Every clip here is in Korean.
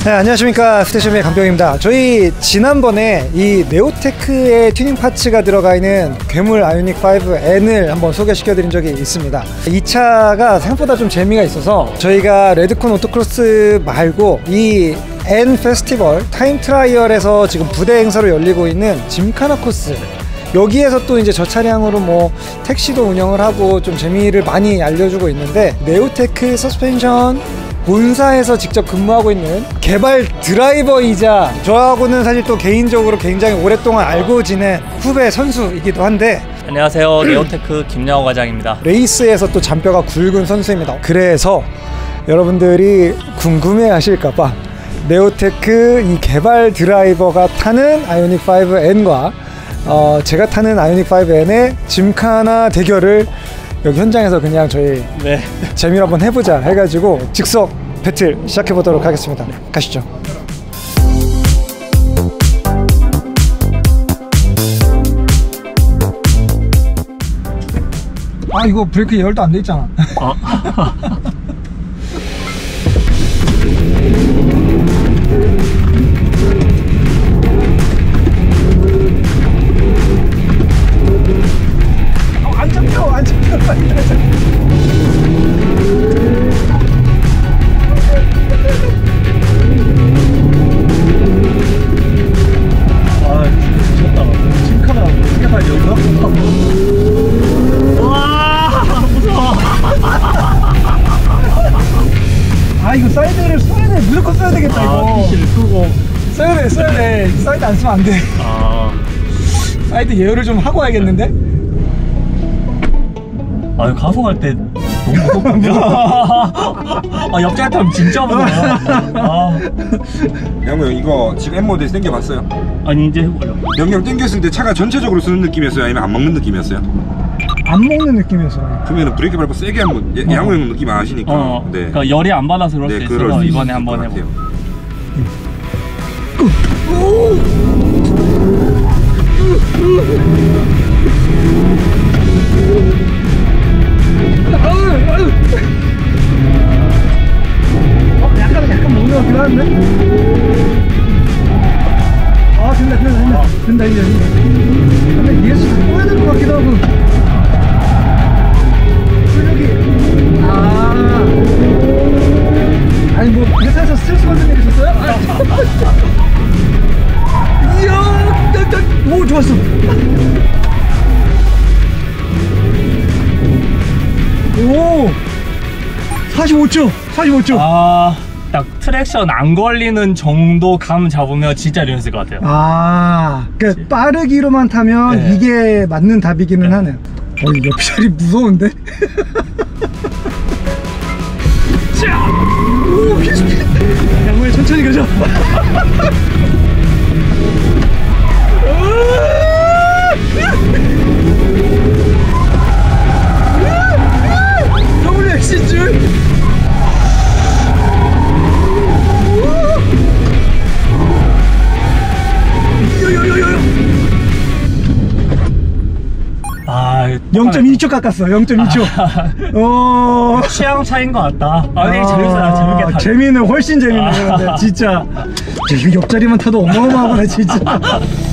네, 안녕하십니까. 스테이션의 강병입니다. 저희 지난번에 이 네오테크의 튜닝 파츠가 들어가 있는 괴물 아이오닉 5N을 한번 소개시켜 드린 적이 있습니다. 이 차가 생각보다 좀 재미가 있어서 저희가 레드콘 오토크로스 말고 이 N 페스티벌 타임 트라이얼에서 지금 부대 행사로 열리고 있는 짐카나 코스, 여기에서 또 이제 저 차량으로 뭐 택시도 운영을 하고 좀 재미를 많이 알려주고 있는데, 네오테크 서스펜션 본사에서 직접 근무하고 있는 개발 드라이버이자 저하고는 사실 또 개인적으로 굉장히 오랫동안 알고 지낸 후배 선수이기도 한데, 안녕하세요. 네오테크 김양호 과장입니다. 레이스에서 또 잔뼈가 굵은 선수입니다. 그래서 여러분들이 궁금해 하실까봐 네오테크 이 개발 드라이버가 타는 아이오닉 5N과 제가 타는 아이오닉 5N의 짐카나 대결을 여기 현장에서 그냥 저희 재미로 한번 해보자 해가지고 즉석 배틀 시작해보도록 하겠습니다. 가시죠. 아, 이거 브레이크 예열도 안 돼 있잖아. 안 잡혀. 아, 미쳤다. 짐카나 어떻게 가야 여기서? 와, 무서워. 아, 이거 사이드를 써야 돼. 무조건 써야 되겠다. 이거 피시를 끄고 써야 돼. 사이드 안 쓰면 안 돼. 사이드 예열을 좀 하고 와야겠는데? 아, 가속할 때 너무 무섭거든요. 옆자리 타면 진짜 무서워. 양호 형, 이거 지금 N모드에서 당겨봤어요? 아니, 이제 해보려. 명령 당겼을 때 차가 전체적으로 쓰는 느낌이었어요? 아니면 안 먹는 느낌이었어요? 안 먹는 느낌이었어요. 그러면 브레이크 밟고 세게 한번, 양호 형 느낌 아시니까. 네. 그러니까 열이 안 받아서 그럴 수 있어서 이번에 한번 해볼게요. 약간 먹는 것 같긴 한데? 아, 된다, 이제. 근데 ESC 꺼야 될 것 같기도 하고. 출력이. 아니, 뭐, 회사에서 스트레스 받는 일 있었어요? 이야, 오, 좋았어. 오, 45초. 딱 트랙션 안 걸리는 정도 감 잡으면 진짜 리얼했을 것 같아요. 그러니까 빠르기로만 타면 이게 맞는 답이기는 하네요. 이 옆자리 무서운데? 자! 오, 비슷해! 양호에 천천히 가자. WX줄! 아, 0.2초 깎았어. 0.2초. 취향 차이인 것 같다. 되게 재밌게 타네. 재미는 훨씬 재밌네. 근데 진짜 이거 옆자리만 타도 어마어마하네 진짜. 야,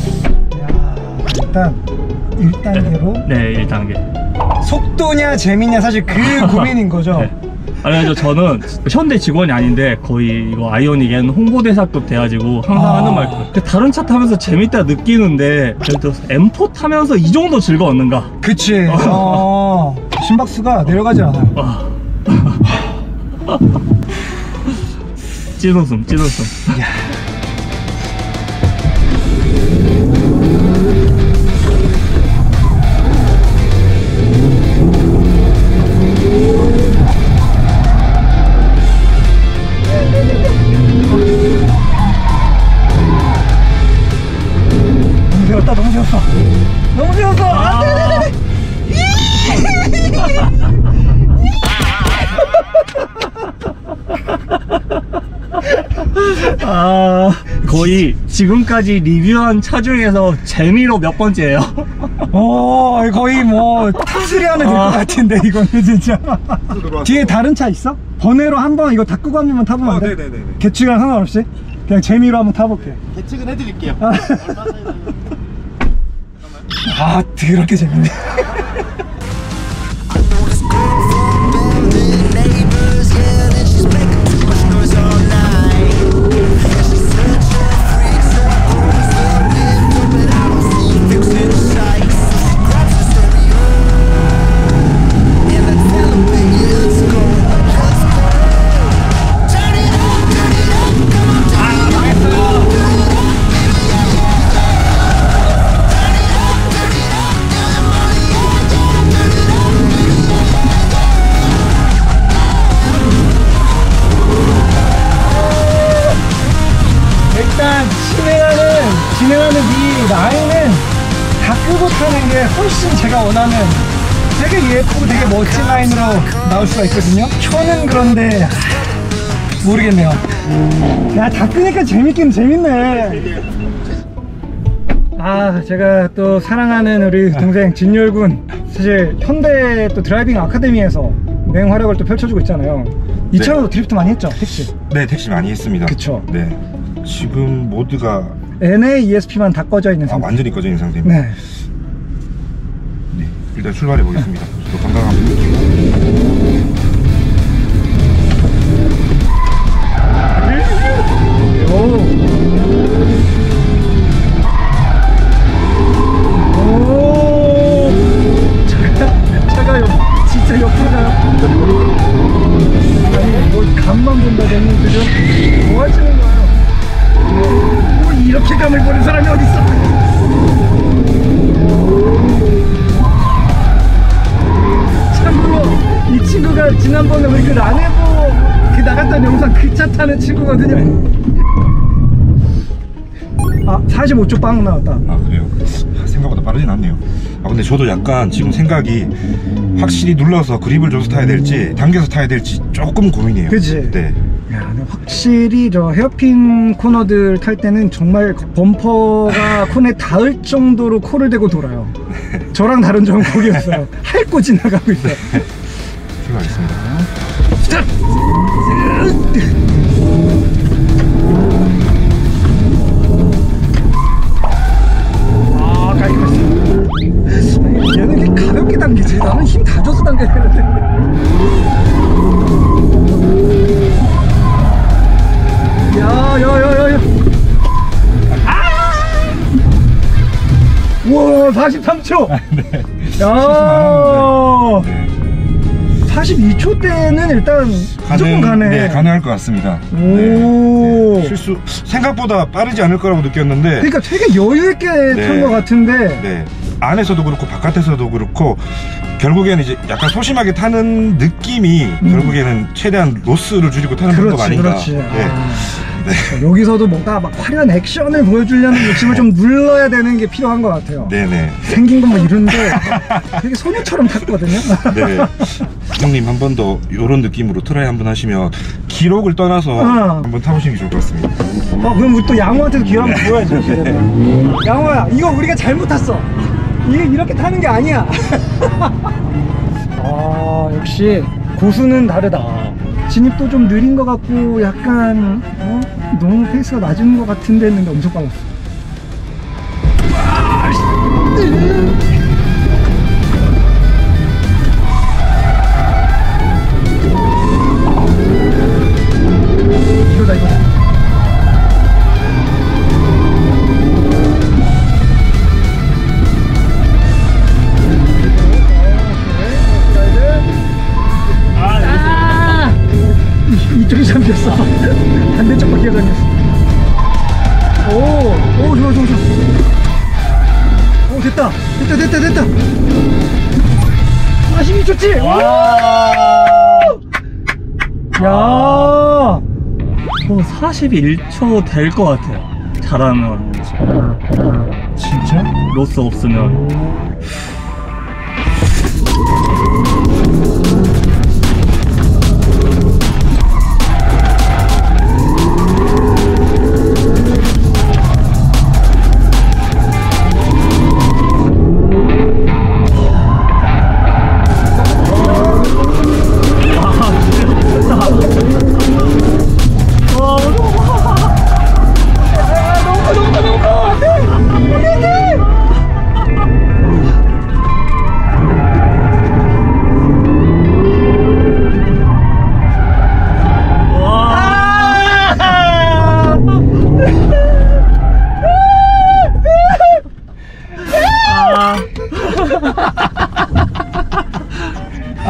일단 1단계로. 네, 1단계. 속도냐 재미냐 사실 그 고민인 거죠. 네. 아니, 저는 현대 직원이 아닌데 거의 이거 아이오닉 N 홍보대사급 돼가지고 항상 하는 말, 다른 차 타면서 재밌다 느끼는데 예를 들어서 M4 타면서 이 정도 즐거웠는가? 그치. 심박수가 내려가지 않아요. 찐웃음. 너무 세웠어. 안돼. 아, 거의 지금까지 리뷰한 차 중에서 재미로 몇 번째예요. 거의 뭐 탑3 안에 들 것 같은데 이거는 진짜. 뒤에 다른 차 있어? 번외로 한번 이거 다 끄고 한 번만 타보면 안 돼? 네네네. 계측이랑 상관없이? 그냥 재미로 한번 타볼게. 계측은 해드릴게요. 아, 더럽게 재밌네. 진행하는 이 라인은 다 끄고 타는 게 훨씬 제가 원하는 되게 예쁘고 되게 멋진 라인으로 나올 수가 있거든요. 켜는 그런데 모르겠네요. 야, 다 끄니까 재밌긴 재밌네. 아, 제가 또 사랑하는 우리 동생 진열군, 사실 현대 또 드라이빙 아카데미에서 맹활약을 또 펼쳐주고 있잖아요. 이 차로 드리프트 많이 했죠, 택시? 네, 택시 많이 했습니다. 그쵸. 네. 지금 모드가 NA ESP만 다 꺼져 있는 상태. 완전히 꺼져 있는 상태입니다. 네. 네, 일단 출발해 보겠습니다. 저도 건강함을 느끼고. 차가 진짜 옆으로 가요. 아니, 뭐 간만 본다더니 그죠? 뭐 하시는 거예요? 뭐 이렇게 감을 보는 사람이 어딨어? 참고로 이 친구가 지난번에 우리 그 라네보 그 나갔던 영상 그 차 타는 친구거든요. 아, 45초 빵 나왔다. 아, 그래요? 생각보다 빠르진 않네요. 아, 근데 저도 약간 지금 생각이 확실히 눌러서 그립을 줘서 타야 될지 당겨서 타야 될지 조금 고민이에요. 그치? 네. 야, 근데 확실히 저 헤어핀 코너들 탈 때는 정말 범퍼가 코너에 닿을 정도로 코를 대고 돌아요. 저랑 다른 점은 거기였어요. 핥고 지나가고 있어요. 출발하겠습니다. 스타트! 아, 깔끔했어. 얘는 이렇게 가볍게 당기지. 나는 힘 다 줘서 당겨야 되는데. 야야야야야. 아! 우와, 43초. 네. 야. 네. 42초 때는 일단 무조건 가네. 네, 가능할 것 같습니다. 오. 네. 실수 생각보다 빠르지 않을 거라고 느꼈는데. 그러니까 되게 여유 있게 탄 것 같은데. 네. 안에서도 그렇고 바깥에서도 그렇고 결국에는 이제 약간 소심하게 타는 느낌이 결국에는 최대한 로스를 줄이고 타는 방법 아닌가. 그렇지. 네. 네. 여기서도 뭔가 막 화려한 액션을 보여주려는 욕심을 좀 눌러야 되는 게 필요한 것 같아요. 네네. 생긴 건 뭐 이런데 되게 소녀처럼 탔거든요. 네. 형님 한 번 더 이런 느낌으로 트라이 한번 하시면 기록을 떠나서 한번 타보시는 게 좋을 것 같습니다. 그럼 우리 또 양호한테도 기록 한번 보여야죠. 양호야, 이거 우리가 잘못 탔어. 이게 이렇게 타는 게 아니야. 아, 역시 고수는 다르다. 진입도 좀 느린 것 같고 약간 너무 페이스가 낮은 것 같은데 했는데 엄청 빨랐어. 이거다 이거다. 이쪽이 잠겼어. 반대쪽 바퀴가 잠겼어. 오, 좋아, 좋아, 좋아. 오, 됐다. 됐다. 42초치! 야! 41초 될 것 같아요. 잘하면. 진짜? 로스 없으면.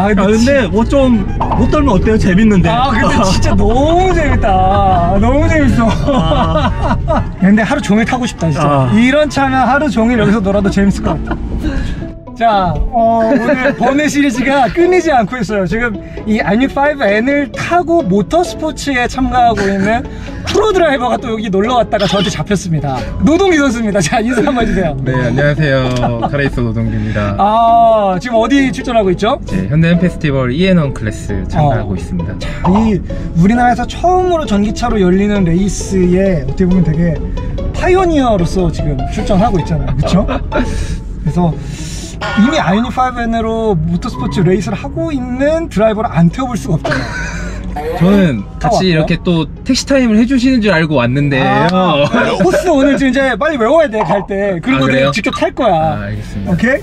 근데 뭐 좀 못 떨면 어때요? 재밌는데. 근데 진짜 너무 재밌다. 너무 재밌어. 근데 하루 종일 타고 싶다 진짜. 이런 차는 하루 종일 여기서 놀아도 재밌을 것 같아. 자, 오늘 버네 시리즈가 끊이지 않고 있어요. 지금 이 아이오닉 5N을 타고 모터스포츠에 참가하고 있는 프로 드라이버가 또 여기 놀러 왔다가 저한테 잡혔습니다. 노동기 선수입니다. 자, 인사 한번 해주세요. 네, 안녕하세요. 카레이서 노동기입니다. 지금 어디 출전하고 있죠? 네, 현대M 페스티벌 EN1 클래스 참가하고 있습니다. 이 우리나라에서 처음으로 전기차로 열리는 레이스에 어떻게 보면 되게 파이오니어로서 지금 출전하고 있잖아요. 그렇죠? 그래서 이미 아이오닉 5N으로 모터스포츠 레이스를 하고 있는 드라이버를 안 태워볼 수가 없잖아요. 저는 같이 이렇게 또 택시 타임을 해주시는 줄 알고 왔는데요. 코스 오늘 지금 이제 빨리 외워야 돼, 갈 때. 그리고 내가 직접 탈 거야. 알겠습니다. 오케이?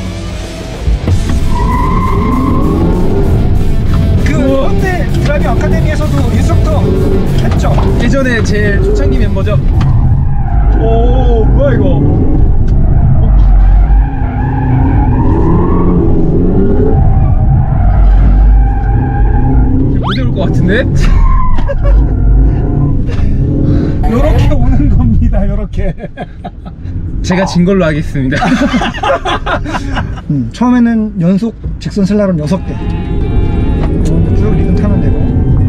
그 현대 드라이빙 아카데미에서도 인스트럭터 했죠? 예전에 제일 초창기 멤버죠. 오, 뭐야 이거? 못 해볼 것 같은데? 요렇게 오는 겁니다, 요렇게. 제가 진 걸로 하겠습니다. 처음에는 연속 직선 슬라롬 6개 쭉 리듬 타면 되고.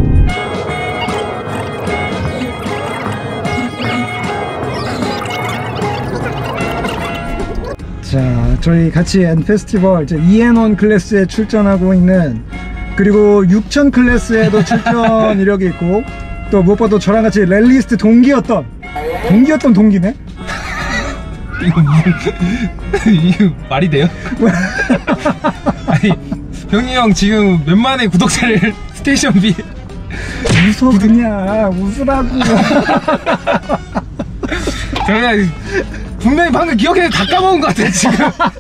자, 저희 같이 N 페스티벌 이제 EN1 클래스에 출전하고 있는, 그리고 6000 클래스에도 출전 이력이 있고, 또 무엇보다 저랑 같이 랠리스트 동기였던 동기네? 이거 말이 돼요? 아니, 병이 형 지금 몇만의 구독자를 스테이션비. 웃어, 그냥 웃으라고. 제가 분명히 방금 기억해서 다 까먹은 것 같아 지금.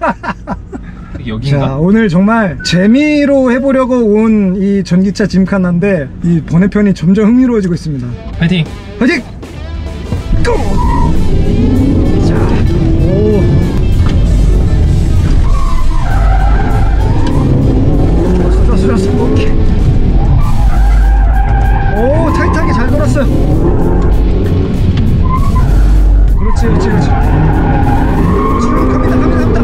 여긴가? 자, 오늘 정말 재미로 해보려고 온 이 전기차 짐카나인데 이 번외편이 점점 흥미로워지고 있습니다. 파이팅! 화이팅! 고! 자, 오. 좋았어. 오케이. 오, 타이트하게 잘 돌았어요. 그렇지. 쭉 갑니다.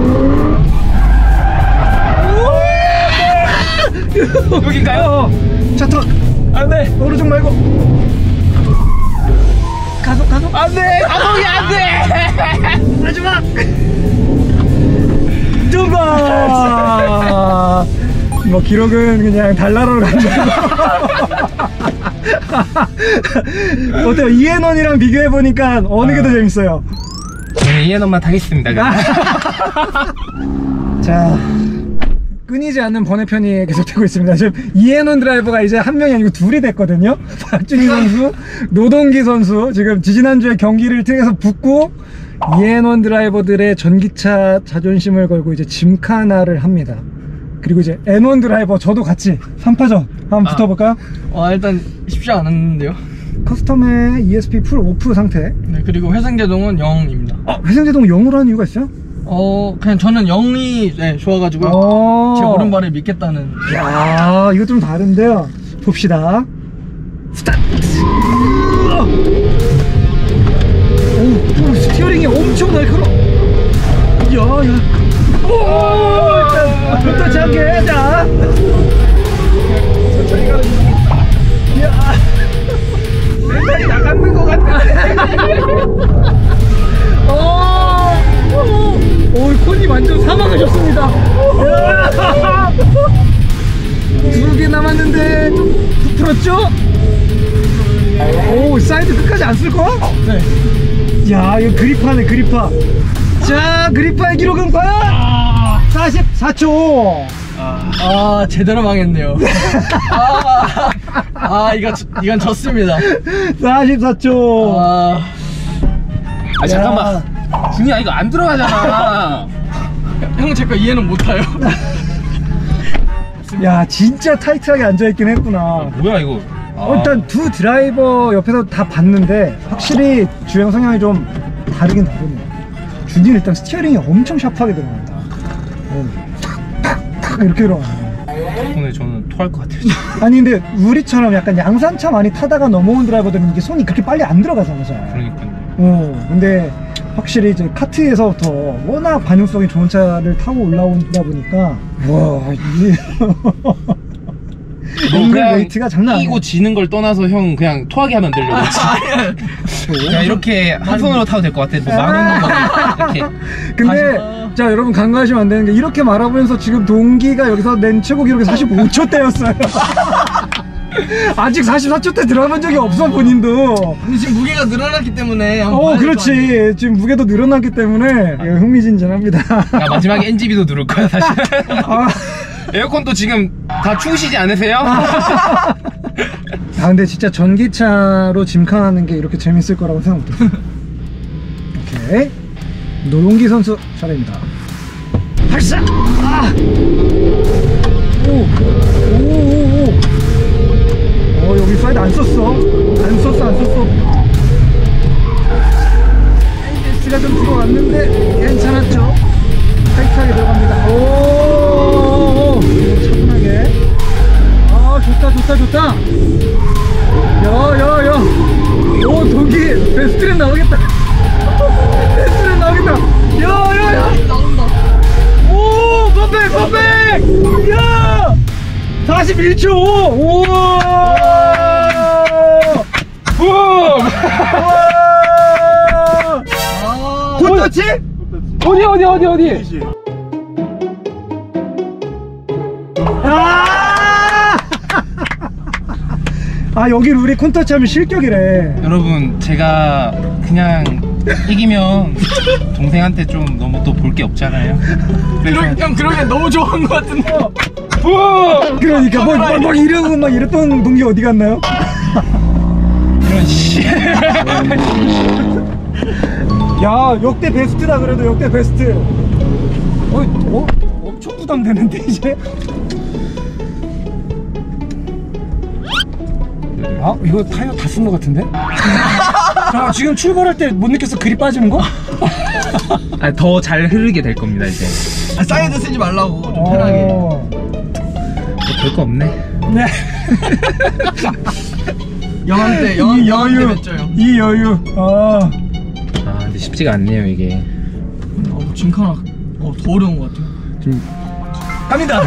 여긴가요? 자, 턱! 안돼! 오른쪽 말고! 가속! 안돼! 가속이 안돼! 마지막! tumba! 뭐 기록은 그냥 달나라로 간다. 어때요? EN1이랑 비교해보니까 어느 게 더 재밌어요? 저는 EN1만 타겠습니다. 자, 끊이지 않는 번외편이 계속되고 있습니다. 지금 EN1 드라이버가 이제 한 명이 아니고 둘이 됐거든요. 박준희 선수, 노동기 선수, 지금 지지난주에 경기를 통해서 붙고 EN1 드라이버들의 전기차 자존심을 걸고 이제 짐카나를 합니다. 그리고 이제 N1 드라이버 저도 같이 3파전 한번 붙어볼까요? 일단 쉽지 않았는데요. 커스텀의 ESP 풀 오프 상태. 네, 그리고 회생제동은 0입니다. 회생제동 0으로 하는 이유가 있어요? 그냥 저는 0이 좋아가지고요. 제 오른발을 믿겠다는. 야, 이거 좀 다른데요. 봅시다. 스타트! 오, 스티어링이 엄청 날카로워. 야. 오, 일단 붙어지 않게. 자, 천천히 가는 중. 야, 멘탈이 나가는 것 같아. 오, 콘이 완전 사망하셨습니다. 2개 남았는데 좀 부풀었죠? 오, 사이드 끝까지 안 쓸 거야? 네. 야, 이거 그리파네, 그리파. 자, 그리파의 기록은 과연 44초. 제대로 망했네요. 이건 졌습니다. 44초. 잠깐만. 준이야, 이거 안 들어가잖아. 형, 제 거 이해는 못해요. 야, 진짜 타이트하게 앉아있긴 했구나. 뭐야 이거? 일단 두 드라이버 옆에서 다 봤는데 확실히 주행 성향이 좀 다르긴 다르네요. 준이는 일단 스티어링이 엄청 샤프하게 들어간다. 탁 이렇게 들어가네. 에어컨에 저는 토할 것 같아요. 아니 근데 우리처럼 약간 양산차 많이 타다가 넘어온 드라이버들은 이게 손이 그렇게 빨리 안 들어가잖아요. 그러니까요. 근데 확실히 이제 카트에서부터 워낙 반응성이 좋은 차를 타고 올라오다 보니까 와 이게 앵글 웨이트가 장난 아니야. 이고 지는 걸 떠나서 형 그냥 토하게 하면 되려고. 그냥 이렇게 한 손으로 타도 될 것 같아. 뭐 망원 이렇게. 근데 자 여러분 간과하시면 안 되는 게 이렇게 말하면서 지금 동기가 여기서 낸 최고 기록이 45초대였어요. 아직 44초대 들어간 적이 없어 본인도. 근데 지금 무게가 늘어났기 때문에 그렇지. 지금 무게도 늘어났기 때문에 흥미진진합니다. 야, 마지막에 NGB도 누를 거야 사실. 에어컨도 지금 다 추우시지 않으세요? 근데 진짜 전기차로 짐칸하는 게 이렇게 재밌을 거라고 생각 못했어요. 오케이, 노용기 선수 차례입니다. 발사! 여기 사이드 안 썼어. ABS가 좀 들어왔는데 괜찮았죠? 타이트하게 들어갑니다. 차분하게. 좋다. 야. 오, 동기 베스트랩 나오겠다. 야. 오, 컴백. 야. 41초. 콘터치? 어디? 여기 룰이 콘터치 하면 실격이래. 여러분 제가 그냥 이기면 동생한테 좀 너무 또 볼 게 없잖아요. 형 그러면 너무 좋아한 것 같은데. 그러니까 막 이러고 막 이랬던 동기 어디 갔나요? 이런 씨. 야, 역대 베스트다. 그래도 역대 베스트. 엄청 부담되는데 이제. 이거 타이어 다 쓴 것 같은데? 자, 지금 출발할 때 못 느꼈어? 그립 빠지는 거? 더 잘 흐르게 될 겁니다 이제. 사이드 쓰지 말라고 좀 편하게. 별거 없네. 네. 영한테 맺죠 형. 이 여유. 근데 쉽지가 않네요 이게. 짐카나 더 어려운 것 같아요. 갑니다.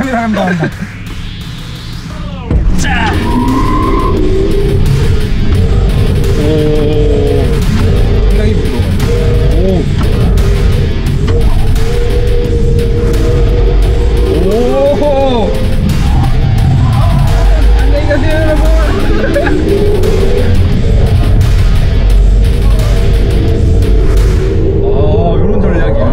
자. 상당히 부드러워. 안녕히 가세요 여러분. 이런 전략이야.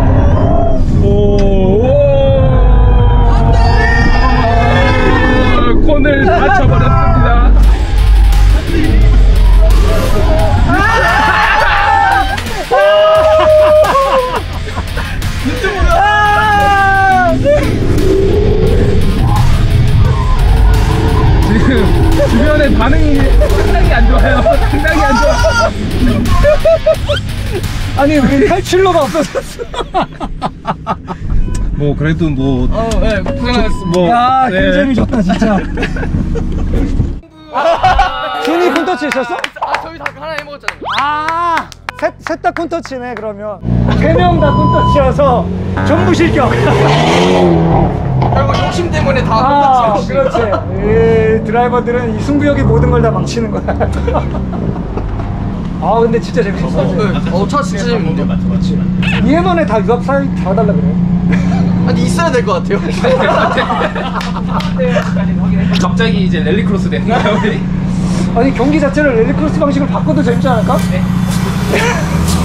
콘을 다쳐버렸습니다. 지금 주변의 반응이 상당히 안 좋아요. 아니 왜 탈출로가 없어졌어? 뭐 그래도 뭐 네, 고생하셨습니다. 야, 굉장히 좋다 진짜. 준이 콘터치 있었어? 저희 다 하나 해먹었잖아요. 셋 다 콘터치네. 그러면 3명 다 콘터치여서 전부 실격. 결국 욕심 때문에 다 그렇지. 이 드라이버들은 이 승부욕이 모든 걸 다 망치는 거야. 근데 진짜 재밌었어. 차 진짜 재밌는데. 그렇지. 이해만에 다 유압 사이 다 달라 그래. 아니 있어야 될 것 같아요. 갑자기 이제 랠리크로스 되는 거야 우리? 아니 경기 자체를 랠리크로스 방식으로 바꿔도 재밌지 않을까?